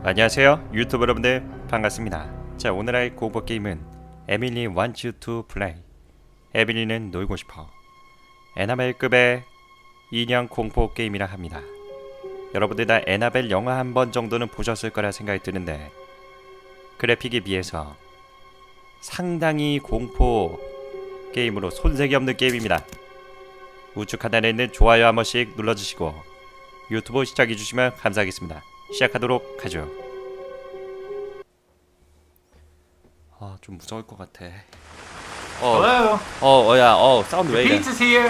안녕하세요 유튜브 여러분들 반갑습니다. 자, 오늘 할 공포 게임은 에밀리 wants to play. 에밀리는 놀고 싶어. 에나벨급의 인형 공포 게임이라 합니다. 여러분들 다 에나벨 영화 한 번 정도는 보셨을 거라 생각이 드는데 그래픽에 비해서 상당히 공포 게임으로 손색이 없는 게임입니다. 우측 하단에 있는 좋아요 한 번씩 눌러주시고 유튜브 시작해주시면 감사하겠습니다. 시작하도록 하죠. 좀 무서울 것 같아. Hello. 사운드 왜 Your 이래? pizza's here.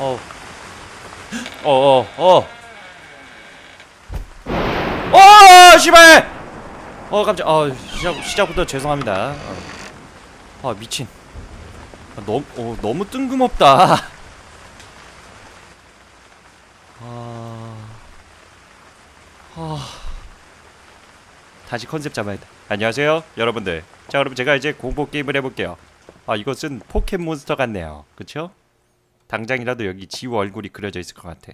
씨발! 깜짝. 시작부터 죄송합니다. 미친. 너무 뜬금없다. 다시 컨셉 잡아야 돼. 안녕하세요 여러분들. 자, 여러분 제가 이제 공포 게임을 해볼게요. 이것은 포켓몬스터 같네요. 그쵸? 당장이라도 여기 지우 얼굴이 그려져 있을 것 같아.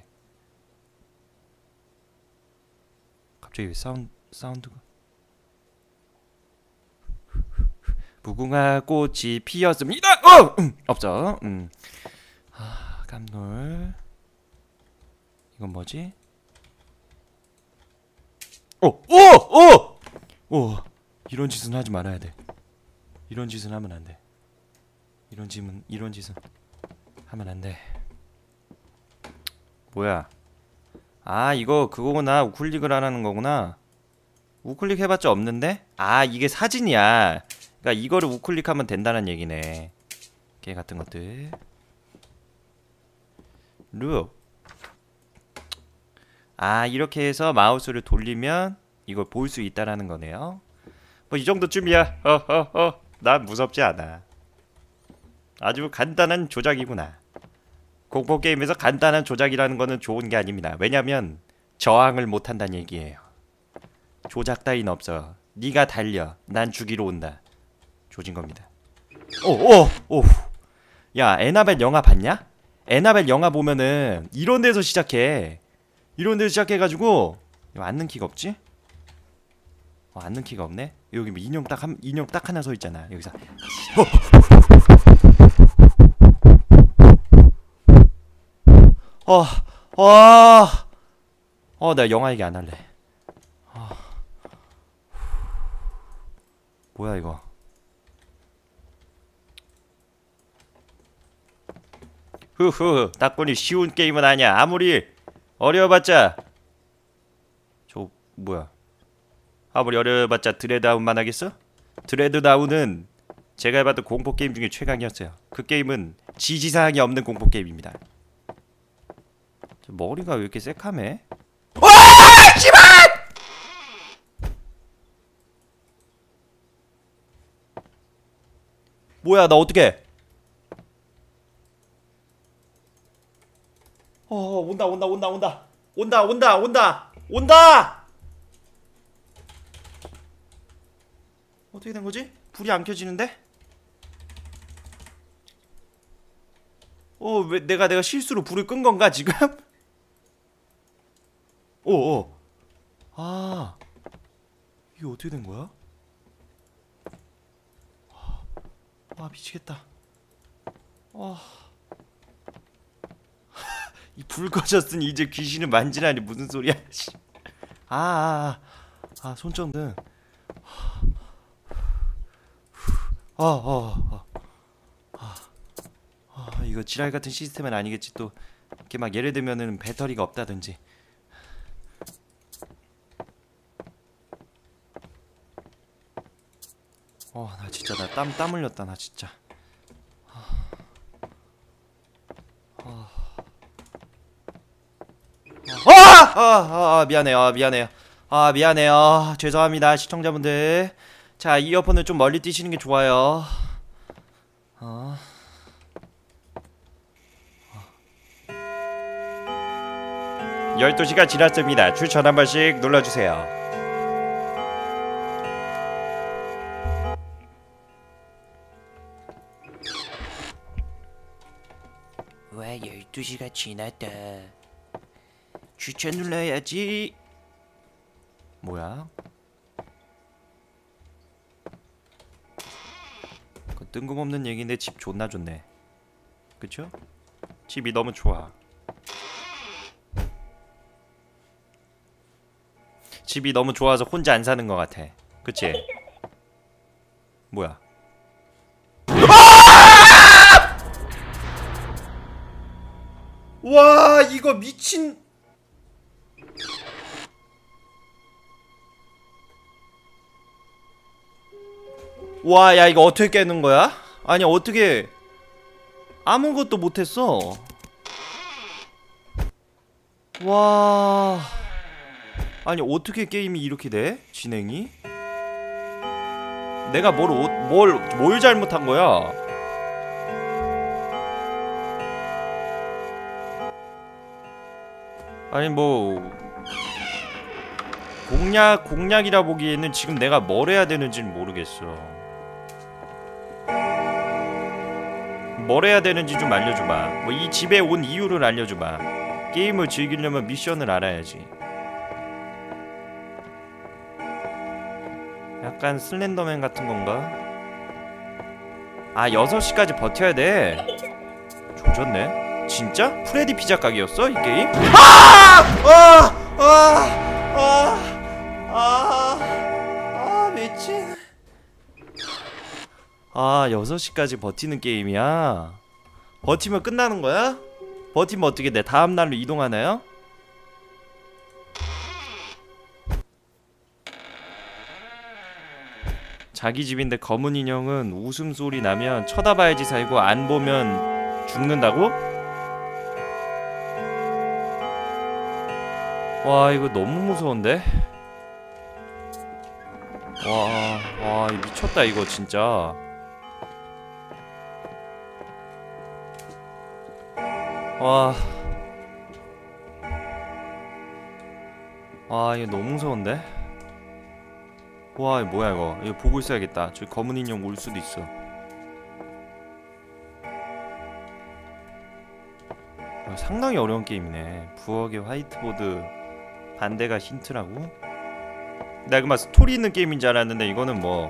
갑자기 왜 사운드가 무궁화 꽃이 피었습니다. 없어. 깜놀. 이건 뭐지? 이런 짓은 하지 말아야 돼. 이런 짓은 하면 안 돼. 이런 짓은 하면 안 돼. 뭐야? 이거 그거구나. 우클릭을 안 하는 거구나. 우클릭 해봤자 없는데? 이게 사진이야. 그러니까 이거를 우클릭하면 된다는 얘기네. 개 같은 것들. 룩. 이렇게 해서 마우스를 돌리면 이걸 볼 수 있다라는 거네요. 뭐 이 정도쯤이야. 난 무섭지 않아. 아주 간단한 조작이구나. 공포 게임에서 간단한 조작이라는 거는 좋은 게 아닙니다. 왜냐면 저항을 못 한다는 얘기예요. 조작 따윈 없어. 네가 달려. 난 죽이러 온다. 조진 겁니다. 야, 에나벨 영화 봤냐? 에나벨 영화 보면은 이런 데서 시작해. 이런 데서 시작해가지고 앉는 키가 없지? 앉는 키가 없네? 여기 뭐 인형 딱 하나 서 있잖아. 여기서 나 영화 얘기 안 할래. 뭐야 이거? 딱 보니 쉬운 게임은 아니야. 아무리 어려워봤자 뭐야? 아무리 어려워봤자 드레드아웃만 하겠어? 드레드아웃은 제가 해봤던 공포 게임 중에 최강이었어요. 그 게임은 지지사항이 없는 공포 게임입니다. 머리가 왜 이렇게 새카매? 씨발! 뭐야, 나 어떡해? 온다! 어떻게 된 거지? 불이 안 켜지는데? 왜 내가 실수로 불을 끈 건가 지금? 이게 어떻게 된 거야? 미치겠다. 이 불 꺼졌으니 이제 귀신을 만지라니 무슨 소리야? 손전등. 이거 지랄 같은 시스템은 아니겠지. 또 이렇게 막 예를 들면은 배터리가 없다든지. 나 진짜 땀 흘렸다. 나 진짜. 미안해요. 죄송합니다 시청자분들. 자, 이어폰을 좀 멀리 뛰시는 게 좋아요. 12시가 지났습니다. 추천 한 번씩 눌러주세요. 와, 12시가 지났다. 추천 눌러야지. 뭐야? 뜬금없는 얘기인데 집 존나 좋네. 그쵸? 집이 너무 좋아. 집이 너무 좋아서 혼자 안 사는 것 같아. 그치? 뭐야? 와, 이거 미친. 와, 야, 이거 어떻게 깨는 거야? 아니, 어떻게 아무것도 못했어. 와, 아니, 어떻게 게임이 이렇게 돼? 진행이? 내가 뭘 잘못한 거야? 아니, 뭐 공략이라 보기에는 지금 내가 뭘 해야 되는지는 모르겠어. 뭘 해야 되는지 좀 알려줘봐. 뭐 이 집에 온 이유를 알려줘봐. 게임을 즐기려면 미션을 알아야지. 약간 슬렌더맨 같은 건가? 아, 6시까지 버텨야 돼. 조졌네. 진짜? 프레디 피자 가게였어? 이 게임? 미친. 6시까지 버티는 게임이야. 버티면 끝나는 거야? 버티면 어떻게 돼? 다음 날로 이동하나요? 자기 집인데 검은 인형은 웃음소리 나면 쳐다봐야지 살고 안 보면 죽는다고? 와, 이거 너무 무서운데? 와, 미쳤다 이거 진짜. 와, 이거 너무 무서운데? 와, 이거 뭐야 이거. 이거 보고 있어야겠다. 저기 검은 인형 올 수도 있어. 상당히 어려운 게임이네. 부엌의 화이트보드 반대가 힌트라고? 내가 그만 스토리 있는 게임인 줄 알았는데 이거는 뭐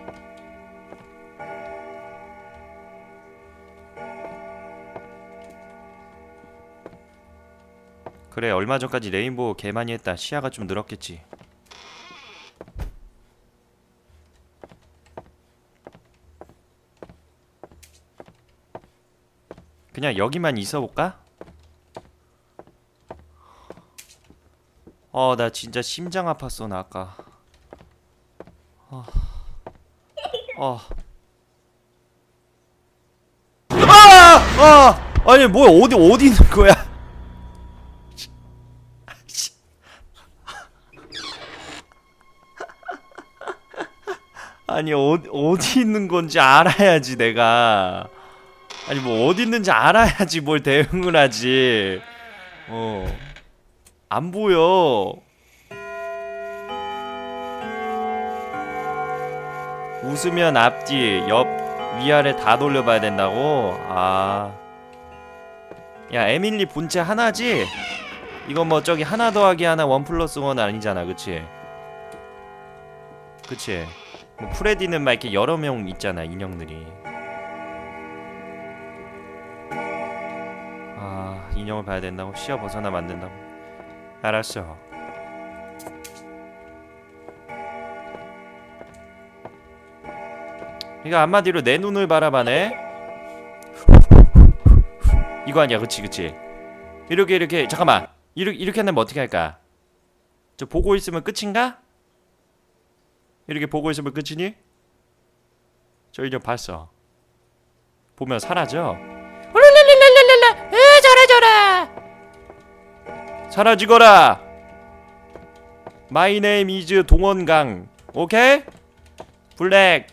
그래, 얼마 전까지 레인보우 개 많이 했다. 시야가 좀 늘었겠지. 그냥 여기만 있어볼까? 나 진짜 심장 아팠어 나 아까. 아니 뭐야, 어디 있는 거야? 아니 어디 있는 건지 알아야지 내가. 아니 뭐 어디 있는지 알아야지 뭘 대응을 하지. 안 보여. 웃으면 앞뒤 옆 위아래 다 돌려봐야 된다고? 야, 에밀리 본체 하나지? 이건 뭐 저기 하나 더하기 하나 1+1 아니잖아, 그치? 그치? 뭐 프레디는 막 이렇게 여러 명 있잖아, 인형들이. 인형을 봐야 된다고? 시야 벗어나면 안 된다고? 알았어. 이거 한마디로 내 눈을 바라봐네? 이거 아니야, 그치? 이렇게 잠깐만. 이렇게 한다면 어떻게 할까? 저 보고 있으면 끝인가? 이렇게 보고 있으면 끝이니? 저 인형 봤어. 보면 사라져. 룰랄랄랄랄라. 저라. 사라지거라. 마이 네임 이즈 동원강. 오케이? 블랙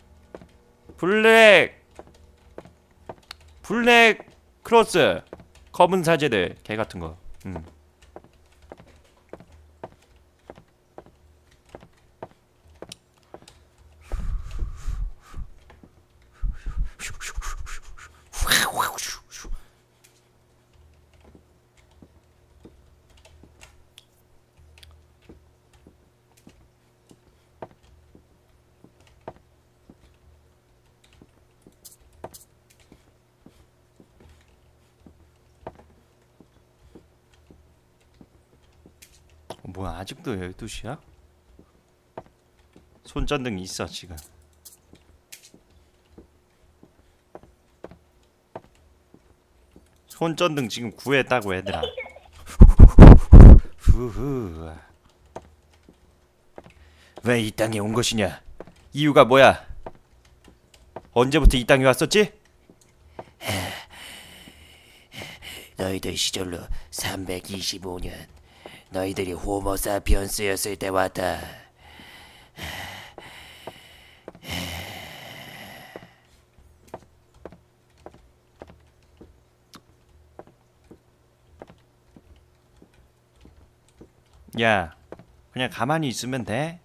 크로스. 검은 사제들 개같은 거. 뭐야 아직도 12시야? 손전등 있어 지금. 손전등 지금 구했다고 얘들아. 후후. 왜 이 땅에 온 것이냐? 이유가 뭐야? 언제부터 이 땅에 왔었지? 너희들 시절로 325년 너희들이 호모사피언스였을 때 왔다. 야, 그냥 가만히 있으면 돼.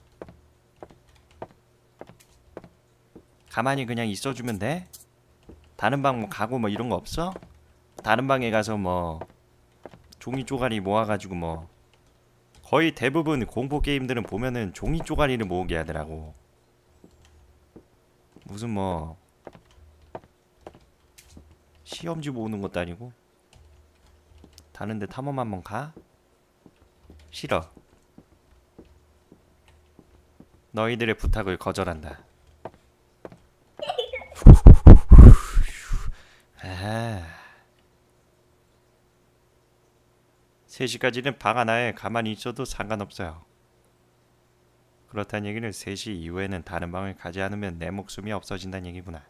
가만히 그냥 있어주면 돼. 다른 방 뭐 가고 뭐 이런 거 없어? 다른 방에 가서 뭐 종이 쪼가리 모아가지고 뭐 거의 대부분 공포 게임들은 보면은 종이 쪼가리를 모으게 하더라고. 무슨 뭐 시험지 모으는 것도 아니고. 다른데 탐험 한번 가? 싫어. 너희들의 부탁을 거절한다. 아, 3시까지는 방 하나에 가만히 있어도 상관없어요. 그렇다는 얘기는 3시 이후에는 다른 방을 가지 않으면 내 목숨이 없어진다는 얘기구나.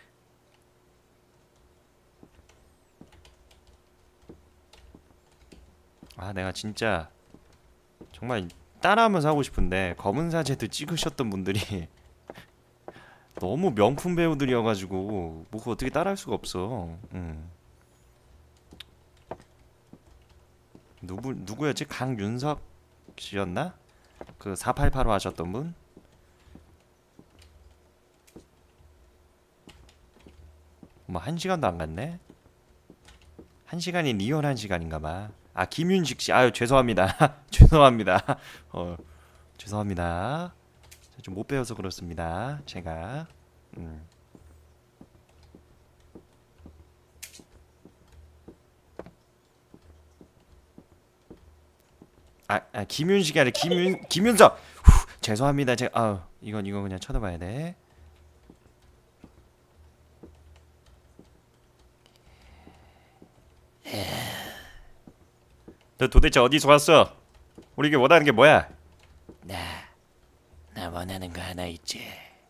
아, 내가 진짜 정말 따라하면서 하고 싶은데 검은 사제도 찍으셨던 분들이 너무 명품 배우들이어가지고 뭐 그거 어떻게 따라할 수가 없어. 누구였지? 강윤석 씨였나? 그 4885 하셨던 분? 뭐 1시간도 안 갔네? 1시간이 리얼 1시간인가봐. 아, 김윤식 씨. 아유, 죄송합니다. 죄송합니다. 죄송합니다. 좀 못 배워서 그렇습니다. 제가. 김윤식이 아니라 김윤석. 죄송합니다. 제가 이건 그냥 쳐다봐야 돼. 너 도대체 어디서 왔어? 우리에게 원하는 게 뭐야? 나 원하는 거 하나 있지.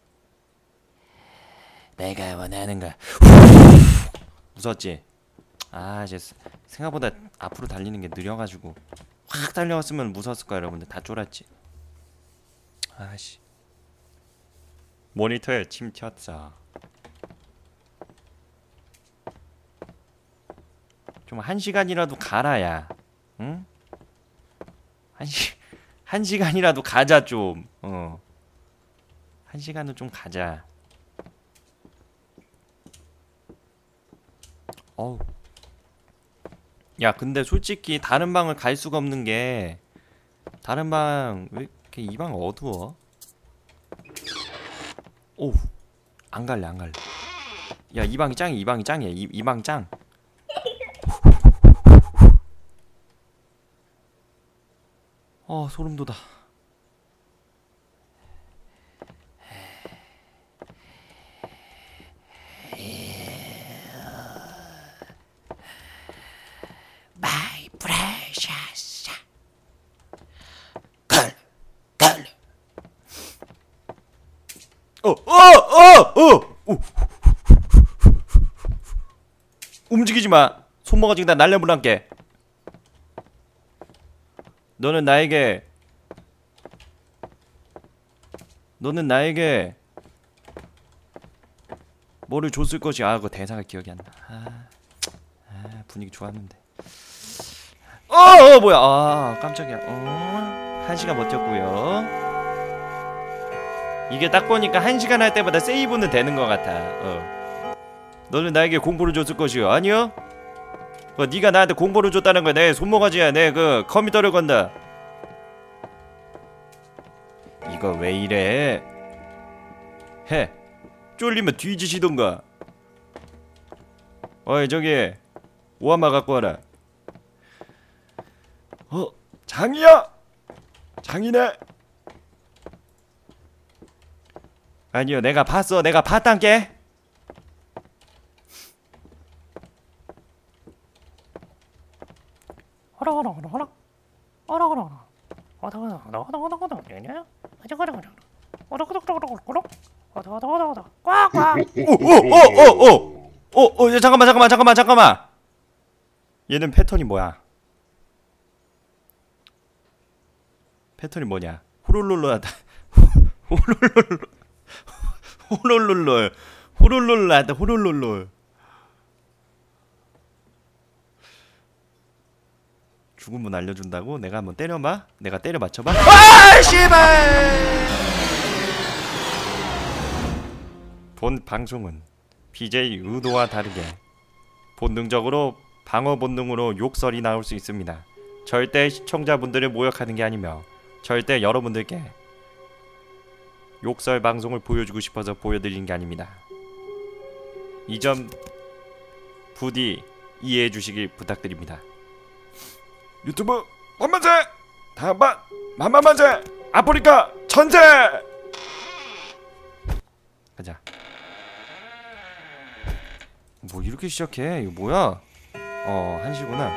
내가 원하는 거. 무섭지? 아, 이제 생각보다 앞으로 달리는 게 느려가지고 확 달려왔으면 무서웠을 거야. 여러분들 다 쫄았지. 아씨. 모니터에 침 튀었어. 좀 1시간이라도 가라야. 응? 1시간이라도 가자 좀. 1시간은 좀 가자. 어우. 야, 근데 솔직히 다른 방을 갈 수가 없는 게, 다른 방 왜 이렇게 이 방 어두워? 오, 안 갈래. 야, 이 방이 짱이야. 이 방 짱. 소름 돋아. My precious. 움직이지 마. 손모가 지금 다 날려불란게. 너는 나에게 뭐를 줬을 것이. 그거 대사가 기억이 안 나. 분위기 좋았는데. 뭐야. 깜짝이야. 1시간 버텼고요. 이게 딱 보니까 1시간 할 때마다 세이브는 되는 것 같아. 너는 나에게 공포를 줬을 것이요. 아니요? 네가 나한테 공포를 줬다는 거야. 내 손모가지야. 내 그 컴퓨터를 건다. 이거 왜 이래? 해. 쫄리면 뒤지시던가. 저기 오하마 갖고 와라. 장이야! 장인의. 아니요, 내가 봤어. 내가 봤단게. 야, 잠깐만. 얘는 패턴이 뭐야? 패턴이 뭐냐? 호롤롤롤하다. 호롤롤롤하다. 호롤롤롤. 죽음은 알려준다고? 내가 한번 때려봐? 내가 때려 맞춰봐? 아, 씨발! 본 방송은 BJ 의도와 다르게 본능적으로 방어 본능으로 욕설이 나올 수 있습니다. 절대 시청자분들을 모욕하는 게 아니며 절대 여러분들께 욕설 방송을 보여주고 싶어서 보여드리는 게 아닙니다. 이 점 부디 이해해 주시길 부탁드립니다. 유튜브 만만세! 다음반 만만만세! 아프리카 천재! 가자. 뭐 이렇게 시작해? 이거 뭐야? 한시구나.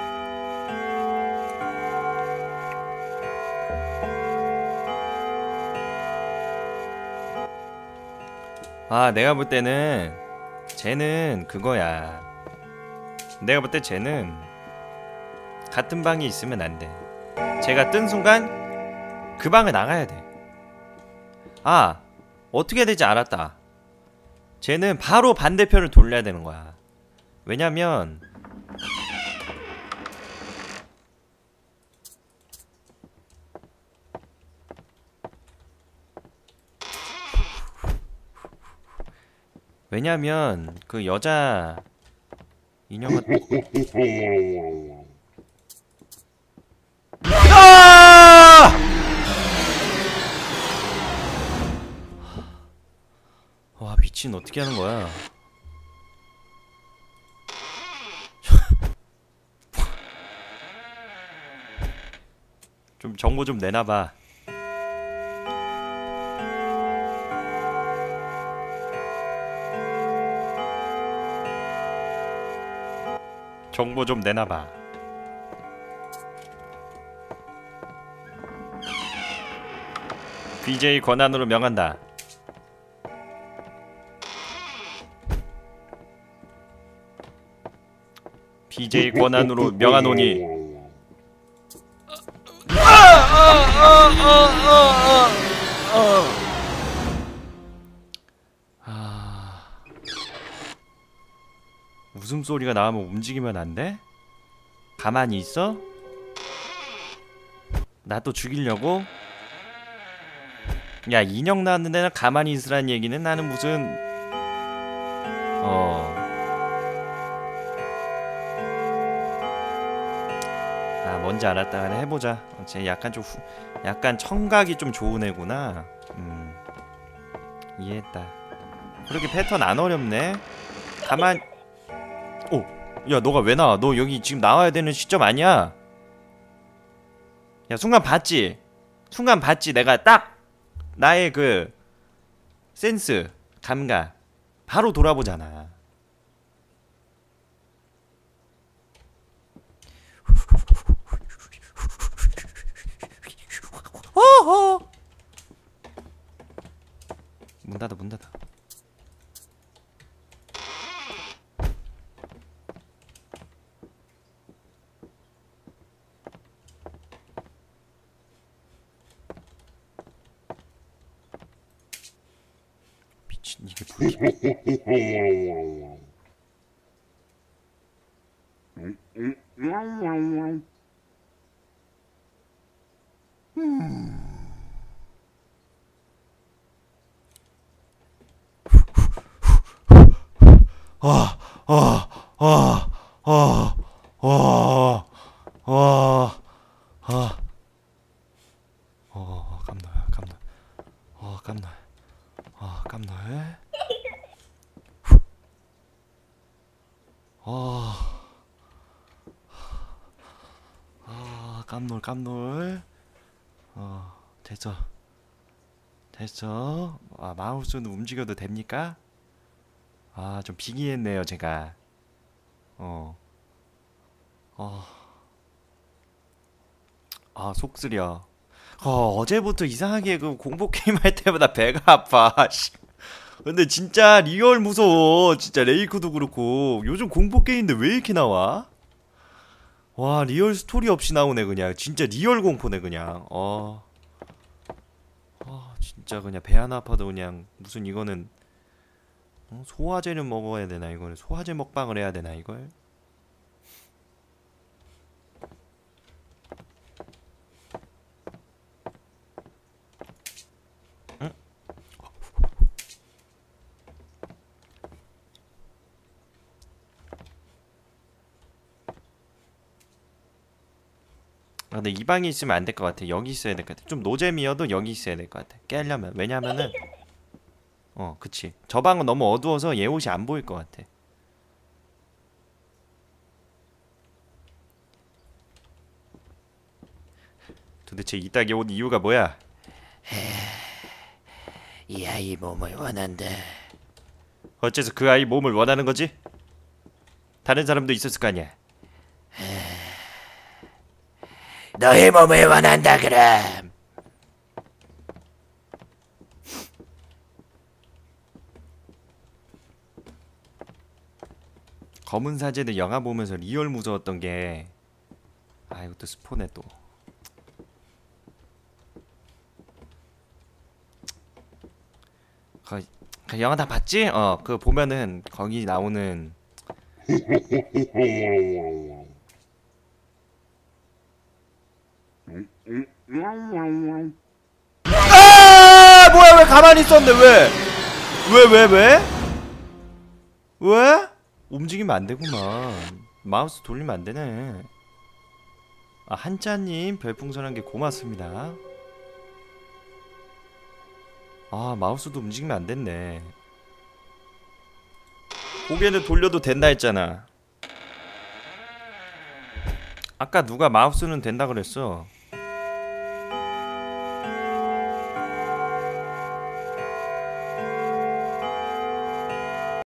아, 내가 볼 때는 쟤는 그거야. 내가 볼 때 쟤는 같은 방에 있으면 안 돼. 제가 뜬 순간 그 방을 나가야 돼. 아, 어떻게 해야 될지 알았다. 쟤는 바로 반대편을 돌려야 되는 거야. 왜냐면 그 여자 인형은 아! 와, 미친, 어떻게 하는 거야? 좀 정보 좀 내놔봐. 정보 좀 내놔봐. BJ 권한으로 명한다. BJ 권한으로 명하노니. 웃음소리가 나오면 움직이면 안 돼? 가만히 있어? 나 또 죽이려고? 야, 인형 나왔는데 나 가만히 있으란 얘기는 나는 무슨 아, 뭔지 알았다. 그래, 해보자. 쟤 약간 좀 약간 청각이 좀 좋은 애구나. 이해했다. 그렇게 패턴 안 어렵네. 가만. 오, 야, 너가 왜 나와? 너 여기 지금 나와야 되는 시점 아니야? 야, 순간 봤지? 내가 딱 나의 그 센스, 감각 바로 돌아보잖아. 어허. 문 닫아. 미친, 이게 깜놀. 깜놀. 됐어. 됐어. 아, 마우스는 움직여도 됩니까? 아, 좀 비기했네요, 제가. 아, 속 쓰려. 어제부터 이상하게 그 공포 게임 할 때마다 배가 아파. 씨. 근데 진짜 리얼 무서워. 진짜 레이크도 그렇고. 요즘 공포 게임인데 왜 이렇게 나와? 와, 리얼 스토리 없이 나오네 그냥. 진짜 리얼 공포네 그냥. 진짜 그냥 배 하나 아파도 그냥 무슨 이거는 소화제를 먹어야 되나 이거는 소화제 먹방을 해야 되나 이걸? 응? 아, 근데 이 방에 있으면 안 될 것 같아. 여기 있어야 될 것 같아. 좀 노잼이어도 여기 있어야 될 것 같아. 깨려면. 왜냐면은 그치. 저 방은 너무 어두워서 얘 옷이 안 보일 것 같아. 도대체 이따기 옷 이유가 뭐야? 이 아이 몸을 원한다. 어째서 그 아이 몸을 원하는 거지? 다른 사람도 있었을 거 아니야. 너의 몸을 원한다 그럼. 검은 사제들 영화 보면서 리얼 무서웠던 게 이것도 스포네 또. 그 영화 다 봤지? 그 보면은 거기 나오는 뭐야 왜 가만히 있었는데 왜? 움직이면 안 되구만. 마우스 돌리면 안 되네. 한자님 별풍선 한 개 고맙습니다. 마우스도 움직이면 안 됐네. 고개를 돌려도 된다 했잖아. 아까 누가 마우스는 된다 그랬어.